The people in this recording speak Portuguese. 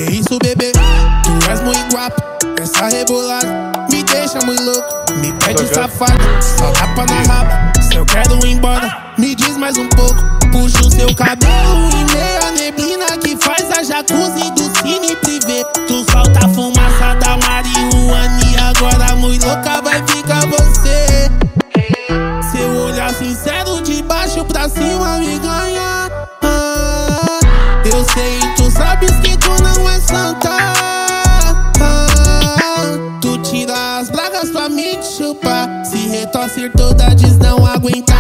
Que isso, bebê? Tu és muito guapo, essa rebolada me deixa muito louco. Me pede safado, só tapa na raba. Se eu quero ir embora, me diz mais um pouco. Puxa o seu cabelo em meia neblina que faz a jacuzzi do cine privê. Tu solta a fumaça da marihuana e agora muito louca vai ficar você. Seu olhar sincero de baixo pra cima me ganha. Eu sei, tu sabes que tu não é santa. Tu tira as bragas pra me chupar. Se retorcer toda diz não aguentar.